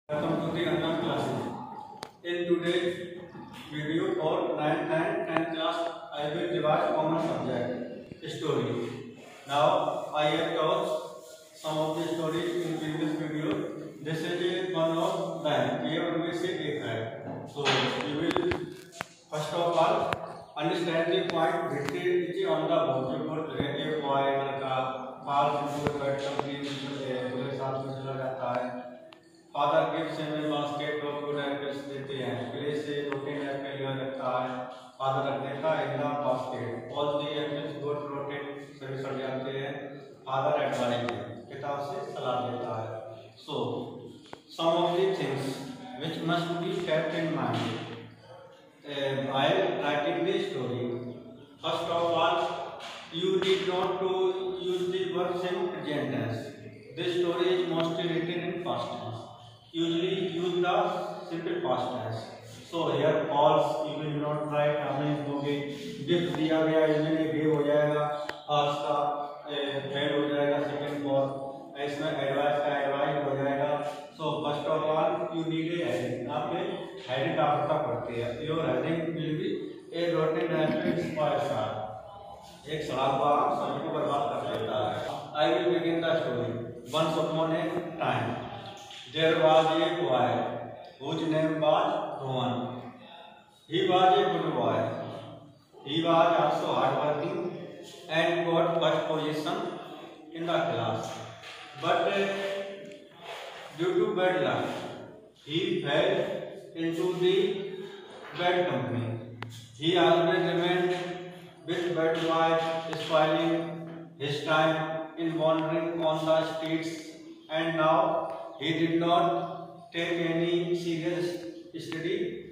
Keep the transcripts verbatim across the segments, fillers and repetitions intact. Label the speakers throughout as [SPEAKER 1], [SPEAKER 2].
[SPEAKER 1] Welcome to the online classes. In today's video for ninth and tenth class, I will divide common subject story. Now I have taught some of the stories in previous video. This is one of them. ये उनमें से एक है. So you will first of all understand the point written on the board. जो board रहते हैं boy लड़का बाल जो बैठ कर पूरे साथ में चला जाता है. फादर गिफ्ट हमें बास्केट और गुड एप्पल्स देते हैं. प्ले से रोटेन एप्पल यह रखता है. फादर रख देता है in the basket. All the apples got rotten सभी सड़ जाते हैं. फादर एडवाइज पिता से सलाह देता है. So some of the things which must be kept in mind while writing the story. First of all you need not to use the verbs in present tense. This story is mostly written in past tense. Usually use the simple past tense. So here false you will not write. हमें दोगे gift दिया गया इसमें give हो जाएगा. false का fail हो जाएगा. second for इसमें advice का advice हो जाएगा. So first of all you need a heading. आपने heading आपका पढ़ते हैं. Your heading will be a rotten apple spoils star. एक सड़ा हुआ सब्जी को बर्बाद कर देता है. I will begin the story. Once upon a time, there was a boy whose name was Rohan. He was a good boy. He was also hardworking and got first position in the class. But uh, due to bad luck, he fell into the bad company. He always remained with bad boys, spoiling his time in wandering on the streets, and now he did not take any serious study.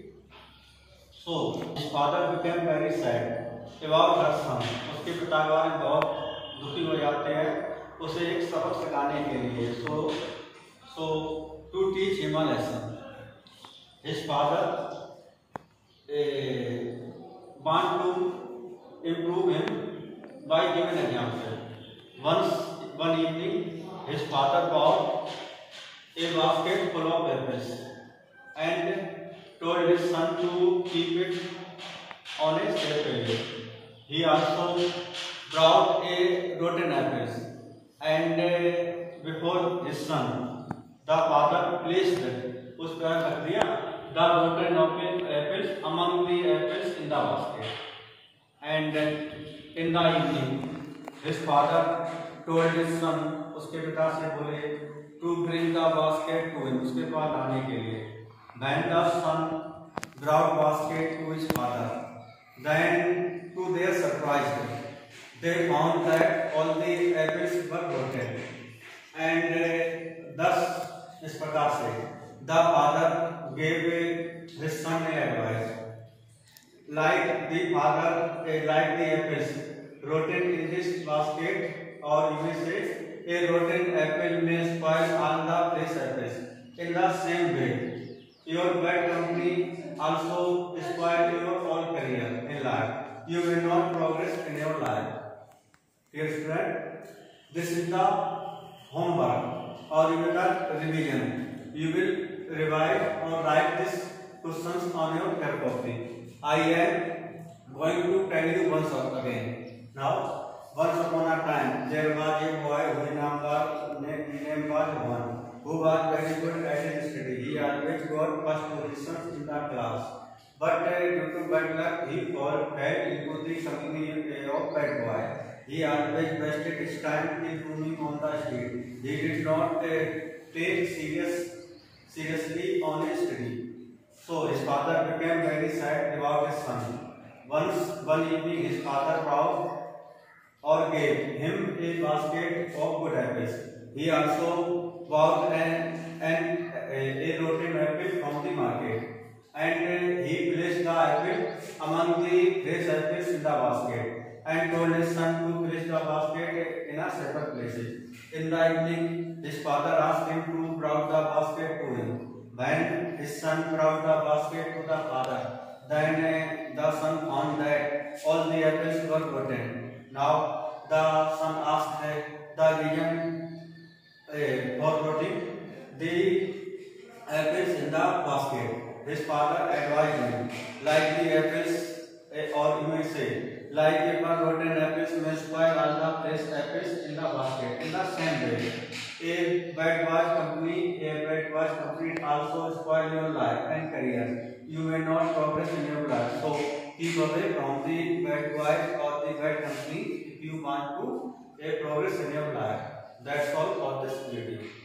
[SPEAKER 1] So his father became very sad about her son. उसके पिता वाले बहुत दुखी हो जाते हैं उसे एक सबक सिखाने के लिए. So so to teach him a lesson, his father uh, want to improve him by giving example. Once one evening, his father bought a basket full of apples and told his son to keep it on a safe place. He also brought a rotten apples and uh, before his son, the father placed उस पर रख दिया the rotten apples among the apples in the basket. And in the evening, his father told his son, उसके पिता से बोले, to bring the basket to him, उसके पास लाने के लिए. When the son brought basket to his father, then to their surprise, they found that all the apples were rotten. And uh, thus, इस प्रकार से, the father gave his son an advice. Like the father, uh, like the apples rotten in this basket, or you may say a rotten apple may spoil all the fresh apples. In the same way, your bad company also spoil your whole career in life. You will not progress in your life. Dear student, this is the homework or you will revision. You will revise or write these questions on your paper copy. I am going to tell you once again. Now, once upon a time, there was a boy whose name was name was Rohan, who was very good at his study. He always got first position in the class. But uh, due to bad luck, he fall fell into the company of bad boy. He always wasted his time in roaming on the street. He did not uh, take serious seriously on his study. So his father became very sad about his son. Once one evening his father brought or gave him a basket of good apples. He also bought an, an a, a rotten apple from the market, and he placed the apple among the fresh apples in the basket, and told his son to place the basket in a separate places. In the evening, his father asked him to bring the basket to him. When his son brought the basket to the father, then uh, the son found that all the apples were rotten. Now the son asked uh, the reason uh, for rotting the apples his father advised him, like the apples, or you may say, like if one rotten apples may spoil all the fresh apples in the basket. In the same way, a bad watch company, a bad watch company also spoil your life and career. You may not progress in your life. So keep away from the bad watch or the bad company if you want to a progress in your life. That's all for this video.